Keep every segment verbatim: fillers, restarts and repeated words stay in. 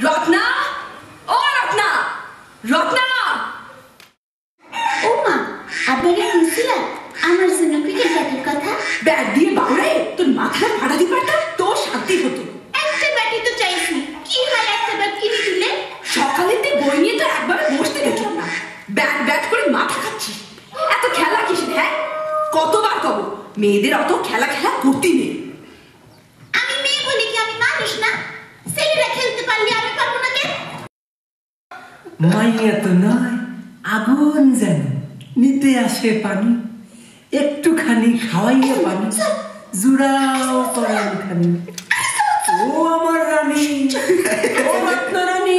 রত্না, ও রত্না, রত্না। ও মা, আপনাকে বলছিলাম আমার জন্য ক্রিকেট ব্যাটের কথা। ব্যাট দিয়ে বাউড়ে তোর মাথা ফাটা দিতে পারতাম, তোর শান্তি হতো। একটা ব্যাটই তো চাইছি, কি হয় একটা ব্যাট কিনে দিলে? সকালে তুই বই নিয়ে তো একবারে বসতে দেখলাম না, ব্যাট ব্যাট করে মাথা খাচ্ছিস। এত খেলা কিসের? হ্যাঁ, কতবার কব মেয়েদের অত খেলা খেলা করতে নেই। আমি মেয়ে বলি কি আমি মানুষ না? ছেলেরা খেলতে পারলে আমি পারবো না কেন? মাইয়া তো নয়, আগুন যেন নিতে আসে পানি, একটুখানি খাওয়াইয়া পানি, জুড়াও পরান খানি। ও আমার রানী, ও রত্না রানী।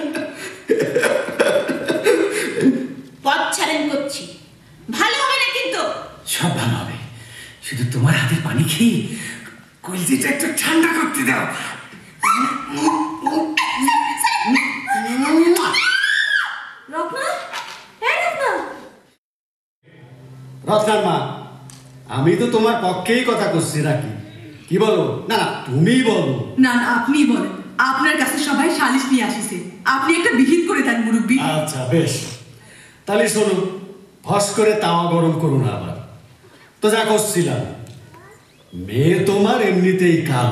পথ ছাড়েন করছি, ভালো হবে না কিন্তু। সব ভালো হবে, শুধু তোমার হাতের পানি খেয়ে কলজিটা একটু ঠান্ডা করতে দাও। রত্না, হ্যাঁ রত্না। রত্নার মা, আমি তো তোমার পক্ষেই কথা করছি নাকি? কি বলো? না না, তুমিই বলো। না না, আপনিই বলেন। আপনার কাছে সবাই সালিশ নিয়ে আসিছে, আপনি একটা বিহিত করে দেন মুরব্বী। আচ্ছা বেশ, তাহলে শোনো, ফস করে তাওয়া গরম করো না আবার। তো যা করছিলাম, মেয়ে তোমার এমনিতেই কাল,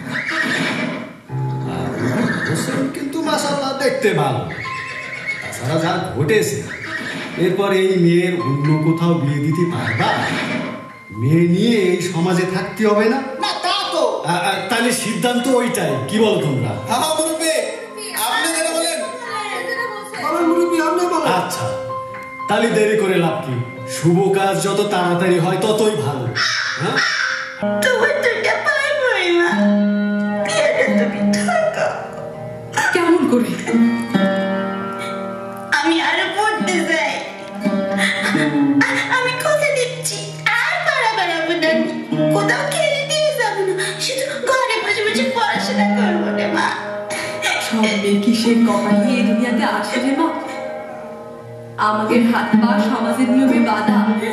কিন্তু মাশাআল্লাহ দেখতে ভালো। তাছাড়া যা ঘটেছে, এরপর এই মেয়ের অন্য কোথাও বিয়ে দিতে পারবা? মেয়ে নিয়ে এই সমাজে থাকতে হবে না? না তা তো। তাহলে সিদ্ধান্ত ওইটাই, কি বলো তোমরা? আচ্ছা, তাহলে দেরি করে লাভ কি? শুভ কাজ যত তাড়াতাড়ি হয় ততই ভালো। হ্যাঁ, তোমার দুইটা পায়ে পড়ি মা, বিয়েটা তুমি থাকা। কেমন করে? আমি আরো পড়তে যাই, আমি কথা দিচ্ছি আর বাড়া বাড়াবো না, কোথাও খেলে দিয়ে যাবো না, শুধু ঘরে বসে বসে পড়াশোনা করবো রে মা। সব মেয়ে কিসের কপাল নিয়ে এই দুনিয়াতে আসে রে মা? আমাদের হাত পা সমাজের নিয়মে বাধা।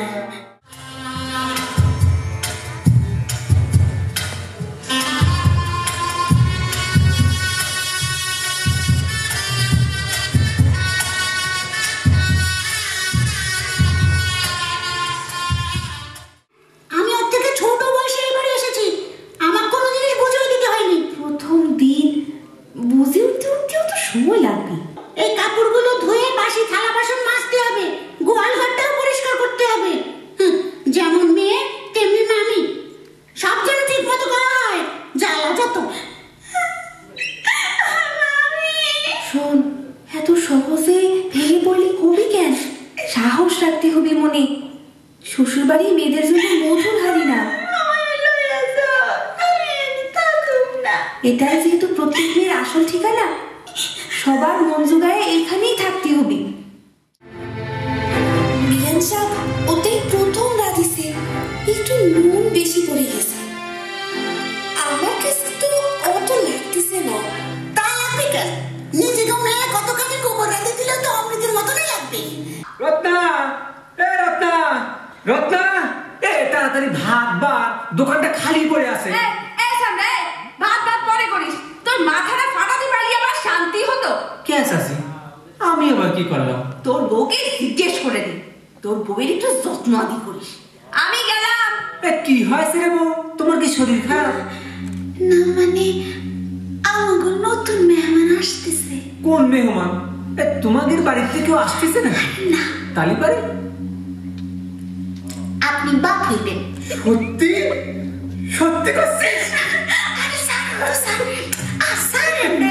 আমি ওর থেকে ছোট বয়সে এবারে এসেছি, আমার কোনো জিনিস বুঝিয়ে দিতে হয়নি। প্রথম দিন বুঝে উঠতে উঠতেও তো সময় লাগবে। এই কাপড়গুলো ধুয়ে বাসি থালা বাসন মাজতে হবে, গোয়াল ঘরটাও পরিষ্কার করতে হবে। যেমন মেয়ে তেমনি মামি, সব যেন ঠিক মতো করা হয়। জ্বালা যত। শোন, এত সহজে ভেঙে পড়লি কবি কেন? সাহস রাখতে হবে মনে। শ্বশুর বাড়ি মেয়েদের জন্য মধুর হারি না। এটাই যেহেতু প্রত্যেক মেয়ের আসল ঠিকানা, সবার মন জোগায় এইখানেই থাকতে হবে। বিয়ান সাহেব ওতেই প্রথম রাঁধিছে, একটু নুন বেশি পড়ে গেছে। আমার কাছে তো অত লাগতেছে না। তা লাগবে কেন? নিজেকে মেয়ে কতখানি গোবর রাঁধে দিলে তো অমৃতের মতনই লাগবে। রত্না, এ রত্না, রত্না, এ তাড়াতাড়ি ভাত বাড়, দোকানটা খালি পড়ে আছে। ভাত ভাত পরে করিস, তোর মাথাটা ফাটাতে পারলি আবার শান্তি হতো। কে আছে? আমি আবার কি করলাম? তোর বউকে জিজ্ঞেস করে দে, তোর বউয়ের একটু যত্ন আদি করিস। আমি গেলাম। কি হয়েছে রে বউ, তোমার কি শরীর খারাপ? না মানে আমাকে নতুন মেহমান আসতেছে। কোন মেহমান? তোমাদের বাড়িতে কেউ আসতেছে না? না। তালি পারে? আপনি বাপ হইবেন। সত্যি? সত্যি করছিস? আরে স্যার, স্যার, স্যার নে।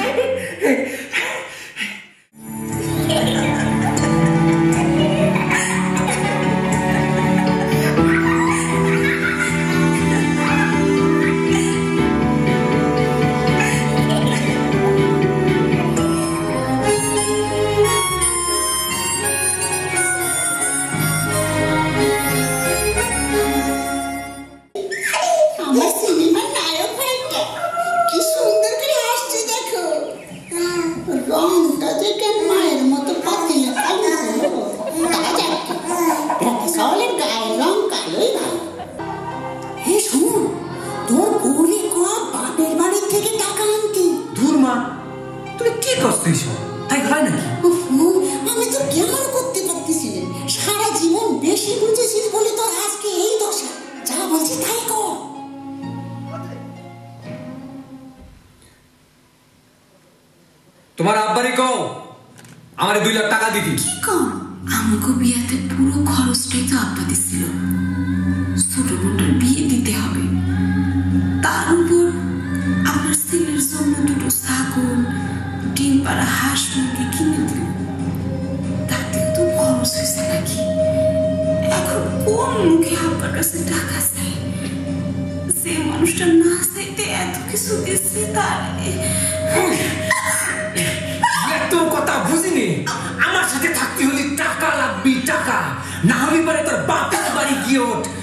তুই সব তাই হয় নাকি? আমি তো কেমন করতে পারতেছিলেন, সারা জীবন বেশি বুঝেছিস বলে তো আজকে এই দশা। যা বলছি তাই কর। তোমার আব্বারি কও আমারে দুই লাখ টাকা দিবি। কি কম, আমাকে বিয়াতে পুরো খরচটাই তো আব্বা দিছিল। ছোট বোনটার বিয়ে দিতে হবে, তার উপর আমার ছেলের জন্য দুটো ছাগল, ডিম পাড়া হাঁস মুরগি কিনে দিল। তাতেও তো খরচ হয়েছে নাকি? এখন কোন মুখে আব্বার কাছে টাকা চাই? যে মানুষটা না চাইতে এত কিছু দিচ্ছে তার এত কথা বুঝিনি। আমার সাথে থাকতে হলে টাকা লাগবে, টাকা না হলে পরে তোর বাপের বাড়ি গিয়ে ওঠ,